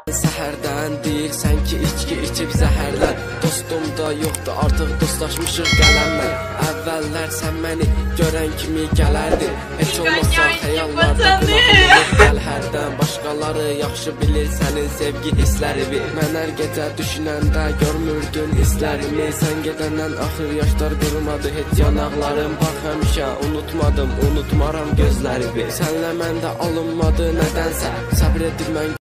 Səhərdən deyirsən ki, içki içib zəhərlən. Dostum da yoxdur, artıq dostlaşmışıq qələmlə. Əvvəllər sən məni görən kimi gələrdin. Heç olmasa xəyallarda qulağım gəl hərdən. Başqaları yaxşı bilir sənin sevgi hisslərimi. Mən hər gecə düşünəndə görmürdün hisslərimi. Sən gedəndən axır yaşlar qırmadı heç yanaqlarım. Bax həmişə unutmadım, unutmaram gözlərimi. Sənlə məndə alınmadı nədənsə, səbr edir mən